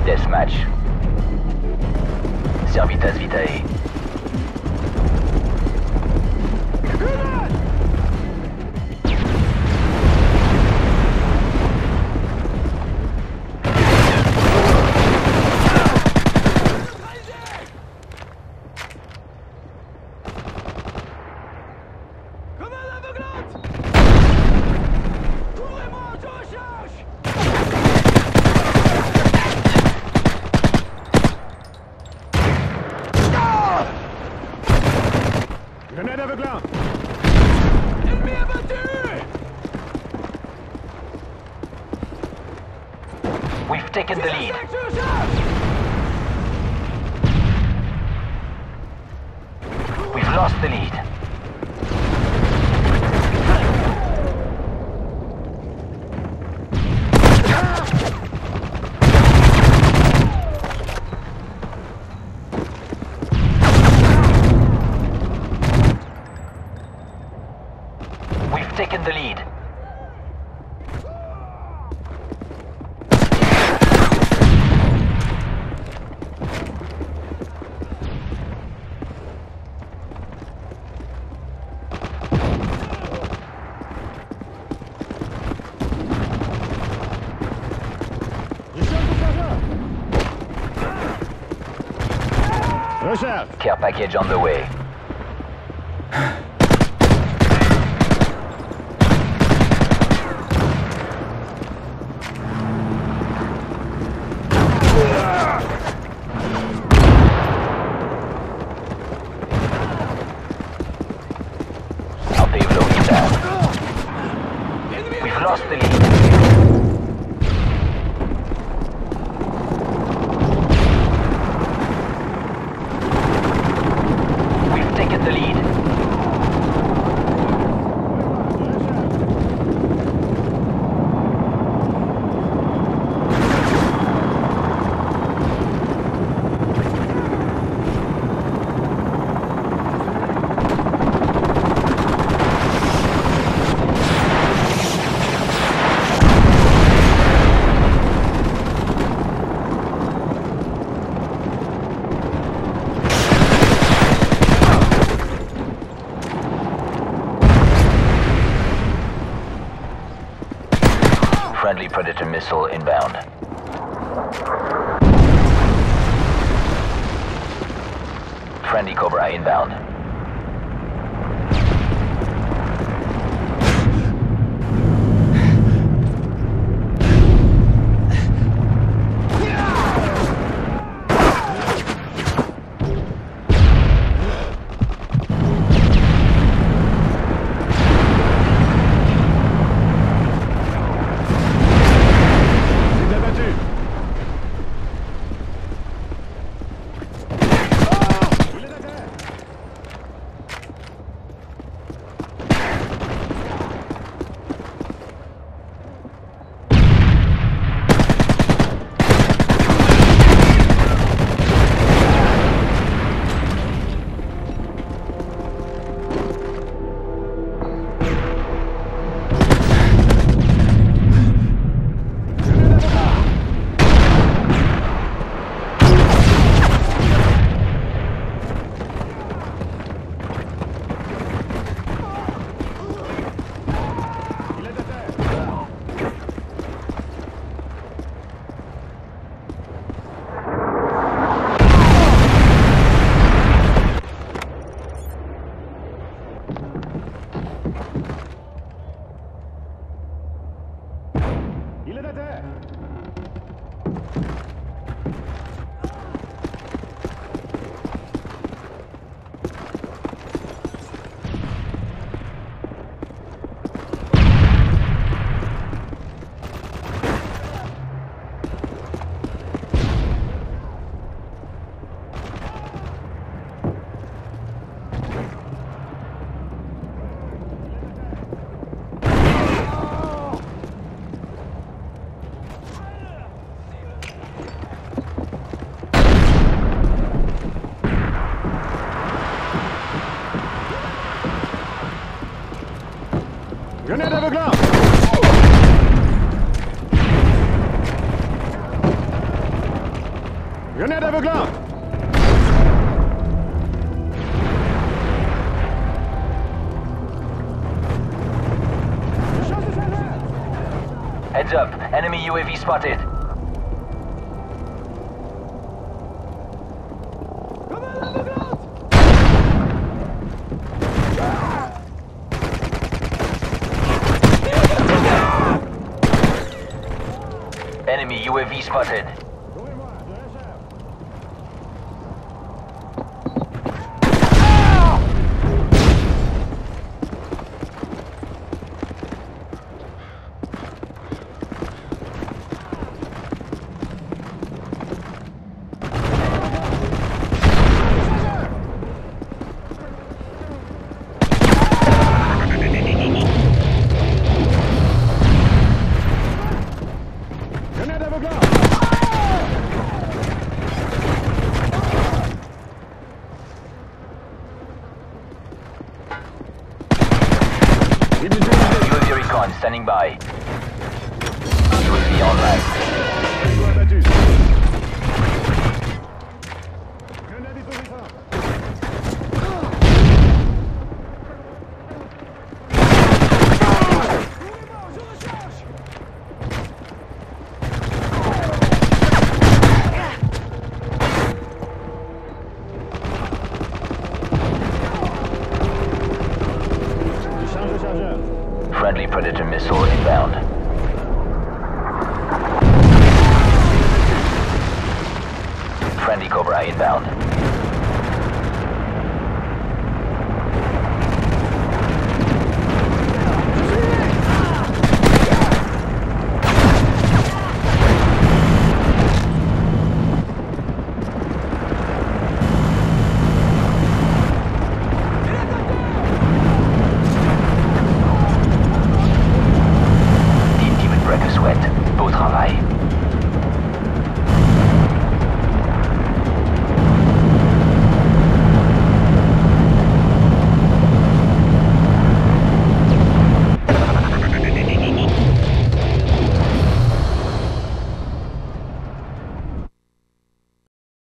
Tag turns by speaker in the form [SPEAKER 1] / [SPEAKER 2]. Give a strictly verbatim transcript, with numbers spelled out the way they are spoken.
[SPEAKER 1] Deathmatch. Servitas Vitae.
[SPEAKER 2] Grenade aveuglante!
[SPEAKER 3] Ennemi abattu!
[SPEAKER 1] We've taken the lead. We've lost the lead. We've taken the lead.
[SPEAKER 2] Recharge!
[SPEAKER 1] Care package on the way. Our payload is down. We've lost the lead. We've taken the lead. Friendly Predator missile inbound. Friendly Cobra inbound.
[SPEAKER 2] Il est à terre! Grenade aveuglante! Grenade aveuglante!
[SPEAKER 1] Heads up. Enemy U A V spotted. Enemy U A V spotted.
[SPEAKER 2] Grenade aveuglante!
[SPEAKER 1] U A V recon standing by. U A V online.
[SPEAKER 2] Frigo abattu. Grenade étourdissante. Charge le chargeur.
[SPEAKER 1] Friendly Predator missile inbound. Friendly Cobra inbound.